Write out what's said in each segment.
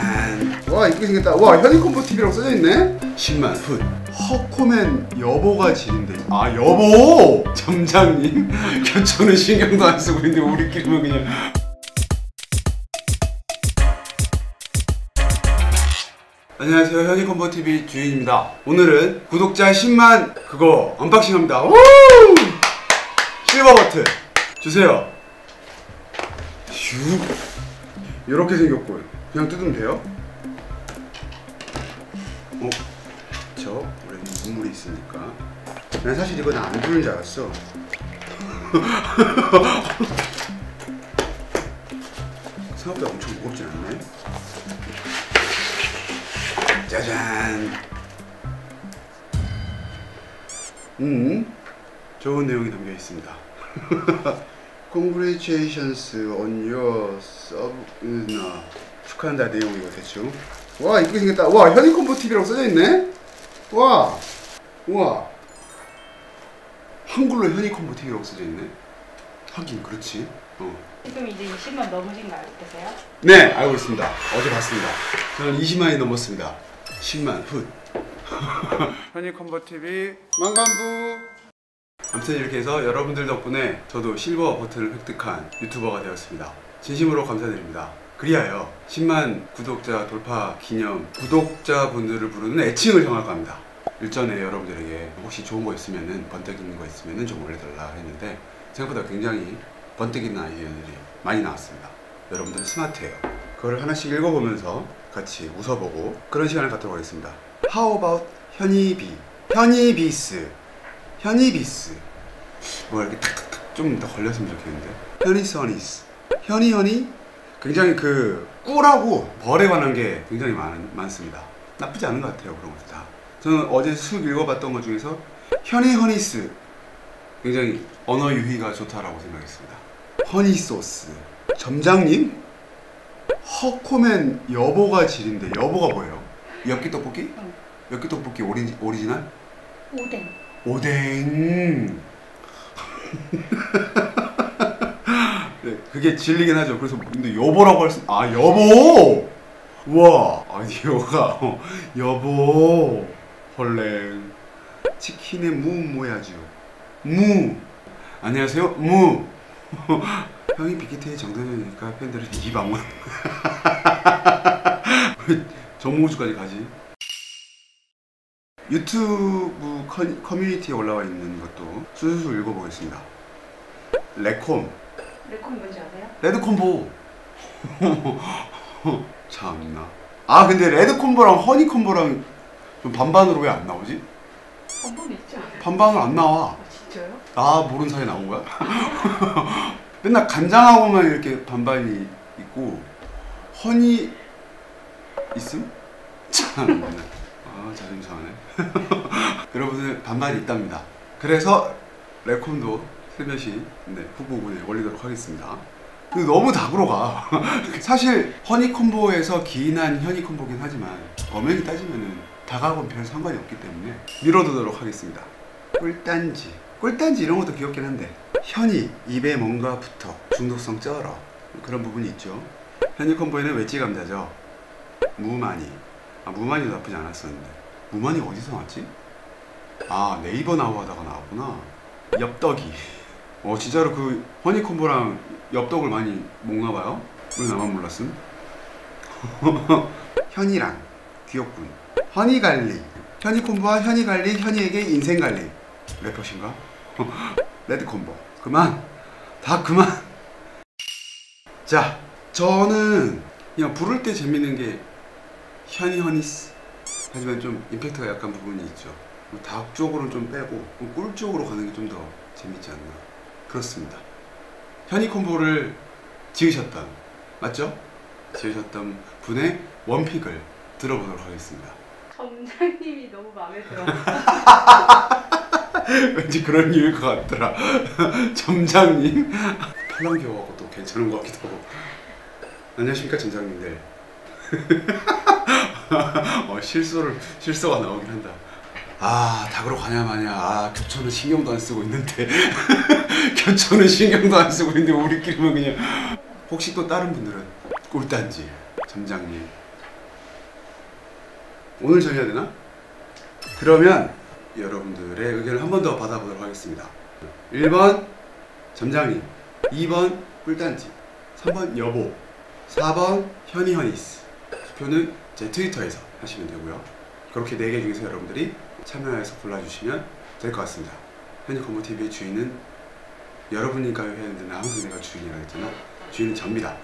짜잔. 와 이쁘게 생겼다. 와 현이콤보 TV라고 써져있네. 10만 훗. 허코맨 여보가 지린대. 아 여보! 점장님 교촌은 신경도 안 쓰고 있는데 우리끼리만 그냥. 안녕하세요, 현이콤보 TV 주인입니다. 오늘은 구독자 10만 그거 언박싱합니다. 우! 실버 버튼 주세요. 휴. 이렇게 생겼고 그냥 뜯으면 돼요. 저 원래 눈물이 있으니까. 난 사실 이건 안 부는 줄 알았어. 생각보다 엄청 무겁진 않네. 짜잔. 좋은 내용이 담겨 있습니다. Congratulations on your sub. 축하한다 내용 이거 대충. 와 이쁘게 생겼다. 와 현이콤보 TV라고 써져 있네. 와, 우와. 한글로 현이콤보 TV라고 써져 있네. 하긴 그렇지. 지금 이제 20만 넘으신 거 알고 계세요? 네, 알고 있습니다. 어제 봤습니다. 저는 20만이 넘었습니다. 10만 훗. 현이콤보 TV 만관부. 아무튼 이렇게 해서 여러분들 덕분에 저도 실버 버튼을 획득한 유튜버가 되었습니다. 진심으로 감사드립니다. 그리하여 10만 구독자 돌파 기념 구독자분들을 부르는 애칭을 정할까 합니다. 일전에 여러분들에게 혹시 좋은 거 있으면은 번뜩 있는 거 있으면은 좀 올려달라 했는데 생각보다 굉장히 번뜩 있는 아이디어들이 많이 나왔습니다. 여러분들은 스마트해요. 그걸 하나씩 읽어보면서 같이 웃어보고 그런 시간을 갖도록 하겠습니다. How about 현이비? 현이비스. 현이비스. 뭐 이렇게 탁탁탁 좀 더 걸렸으면 좋겠는데. 현이서니스. 현이? 굉장히 그 꿀하고 벌에 관한 게 굉장히 많습니다. 나쁘지 않은 것 같아요, 그런 것도 다. 저는 어제 쭉 읽어봤던 것 중에서 허니스 굉장히 언어 유희가 좋다라고 생각했습니다. 허니소스. 점장님? 허코맨 여보가 지린대. 여보가 뭐예요? 엽기 떡볶이? 엽기 떡볶이 오리지널? 오뎅. 네, 그게 진리긴 하죠. 그래서 근데 여보라고 할 수, 아 여보! 우와 아이디어가 여보 헐랭. 치킨의 무야죠. 무. 안녕하세요 무. 형이 빅히트의 정상이니까 팬들은 입 아무나. 왜 정모주까지 가지? 유튜브 커뮤니티에 올라와 있는 것도 술술 읽어보겠습니다. 레콤 뭔지 아세요? 레드콤보. 참나. 아 근데 레드콤보랑 허니콤보랑 좀 반반으로 왜 안 나오지? 반반 있지 않아요? 반반으로 안 나와. 아, 진짜요? 나 모르는 사이에 나온 거야? 맨날 간장하고만 이렇게 반반이 있고 허니 있음? 참. 아 자존심 상하네. 여러분들 반반이 있답니다. 그래서 레콤도 슬며시 후보군에 올리도록 하겠습니다. 근데 너무 닭으로 가. 사실 허니콤보에서 기인한 현이콤보긴 하지만 엄연히 따지면은 닭하고는 별 상관이 없기 때문에 밀어두도록 하겠습니다. 꿀단지 이런 것도 귀엽긴 한데 현이 입에 뭔가 붙어 중독성 쩔어 그런 부분이 있죠. 현이콤보에는 웨지 감자죠. 무마니. 아 무마니도 나쁘지 않았었는데 무마니 어디서 나왔지? 아 네이버 나우 하다가 나왔구나. 엽떡이. 진짜로 그 허니콤보랑 엽떡을 많이 먹나봐요? 왜 나만 몰랐음? 현이랑 귀엽군. 허니갈릭. 현이콤보와 현이갈릭. 현이에게 인생갈릭. 래퍼신가? 레드콤보. 그만. 다 그만. 자 저는 그냥 부를 때 재밌는 게 허니스. 하지만 좀 임팩트가 약한 부분이 있죠. 닭 쪽으로는 좀 빼고 꿀 쪽으로 가는 게 좀 더 재밌지 않나. 그렇습니다. 현이콤보를 지으셨던, 맞죠? 지으셨던 분의 원픽을 들어보도록 하겠습니다. 점장님이 너무 마음에 들어. 왠지 그런 이유일 것 같더라. 점장님? 팔랑 겨워갖고 또 괜찮은 것 같기도 하고. 안녕하십니까 점장님들. 실수가 나오긴 한다. 아 닭으로 가냐 마냐. 아 교촌은 신경도 안 쓰고 있는데. 교촌은 신경도 안 쓰고 있는데 우리끼리만 그냥. 혹시 또 다른 분들은 꿀단지 점장님 오늘 정해야 되나? 그러면 여러분들의 의견을 한 번 더 받아보도록 하겠습니다. 1번 점장님, 2번 꿀단지, 3번 여보, 4번 현이허니스. 투표는 제 트위터에서 하시면 되고요. 그렇게 4개 중에서 여러분들이 참여해서 골라주시면 될 것 같습니다. 현이컴버TV의 주인은 여러분일까요? 해야 되나? 항상 내가 주인이라고 했잖아. 주인은 접니다.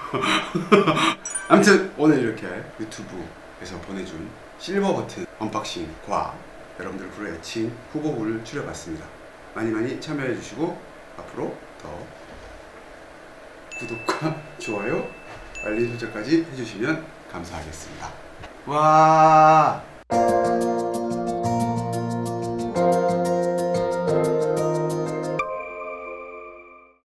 아무튼 오늘 이렇게 유튜브에서 보내준 실버 버튼 언박싱과 여러분들 불러헤친 후보군을 추려봤습니다. 많이 참여해주시고 앞으로 더 구독과 좋아요, 알림 설정까지 해주시면 감사하겠습니다. 와.